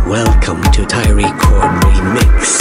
Welcome to Tyree Chord Remix.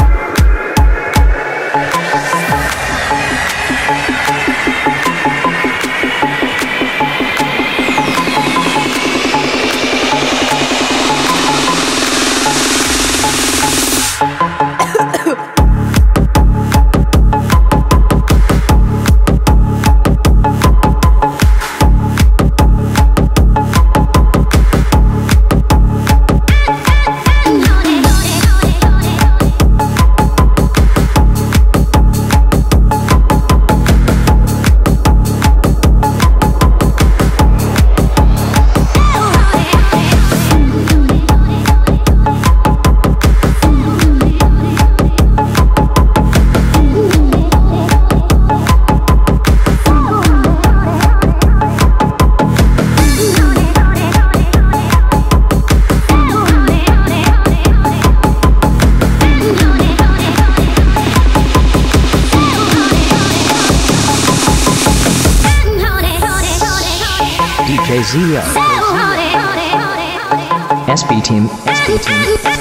DJ Zero. SB Team. SB Team.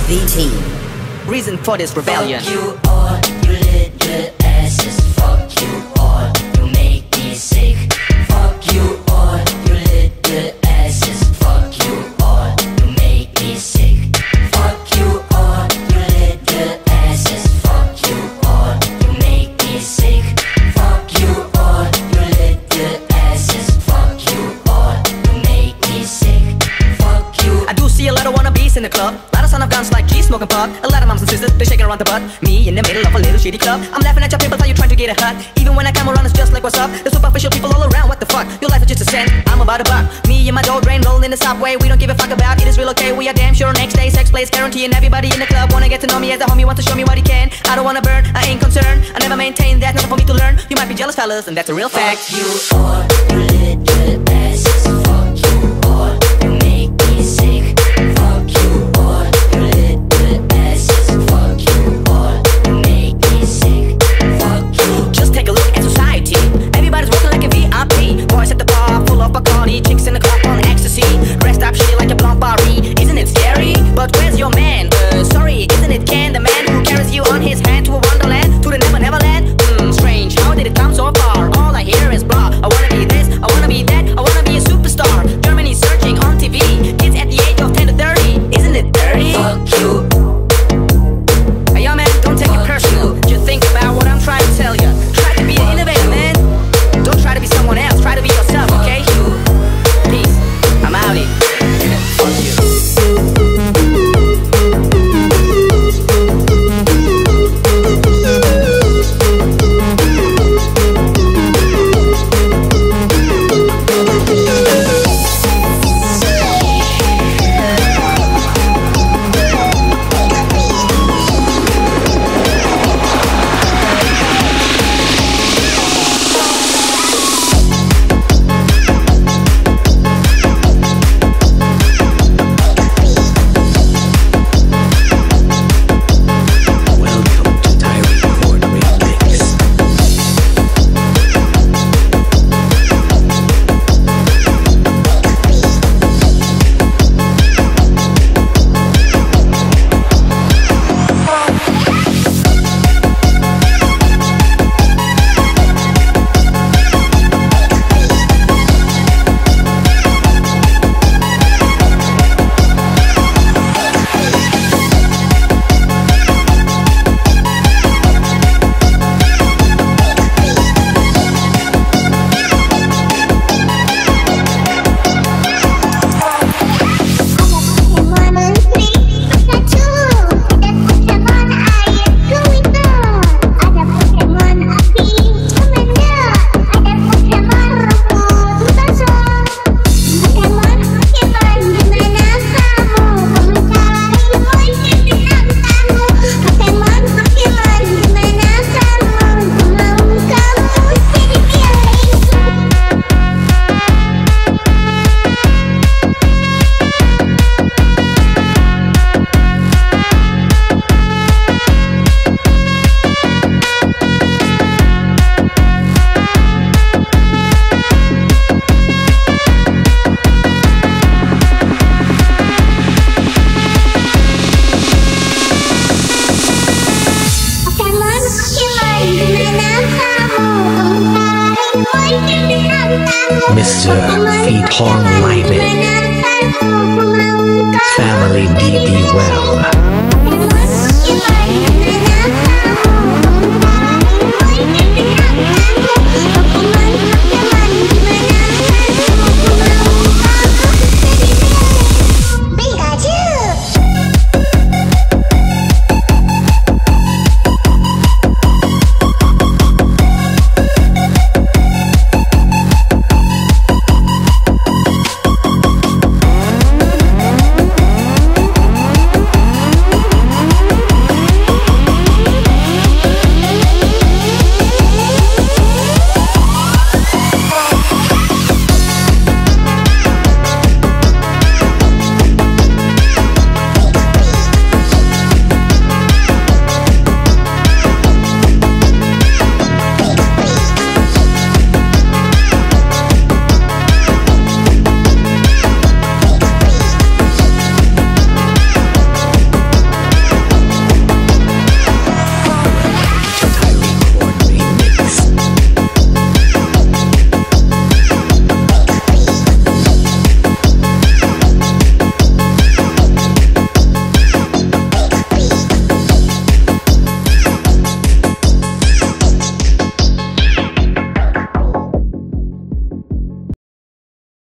the team. Reason for this rebellion. Fuck you all, you little asses. Fuck you all, you make me sick. Fuck you all, you little asses. Fuck you all, you make me sick. Fuck you all, you little asses. Fuck you all, you make me sick. Fuck you all, you little asses. Fuck you all, you make me sick. Fuck you. I do see a lot of wannabes in the club. A lot of son of guns like G smoking pot. A lot of moms and sisters, they shaking around the butt. Me in the middle of a little shitty club. I'm laughing at your people, how you trying to get a hut. Even when I come around, it's just like what's up. The superficial people all around, what the fuck? Your life is just a cent, I'm about a buck. Me and my dough drain rolling in the subway. We don't give a fuck about it, is real okay. We are damn sure next day sex plays guaranteeing everybody in the club wanna get to know me as a homie, want to show me what he can. I don't wanna burn, I ain't concerned. I never maintain that, nothing for me to learn. You might be jealous fellas, and that's a real fact. Fuck you all, you little asses. Fuck you all, you make me sick. Fuck you all, you little asses. Fuck you all, you make me sick. Fuck you. Just take a look at society. Everybody's working like a VIP. Boys at the bar, full of Bacardi. Chicks in the club on ecstasy. Dressed up shitty like a blonde Barbie. Isn't it scary? But where's your man? Sorry, isn't it Ken, the man who carries you on his hand to a wonderland? To the Never Never Land? Strange, how did it come so far? All I hear is blah. I wanna be this, I wanna be that, I wanna be a superstar. Germany searching on TV. Kids at the age of 10 to 30. Isn't it dirty? Fuck you. Hey, yo, man, don't take it personal. Just think about what I'm trying to tell you. Try to be an innovator, man. Don't try to be someone else. Try to be yourself, okay? Peace. I'm outie. Fuck you. Mr. Feet Horn Live Family DD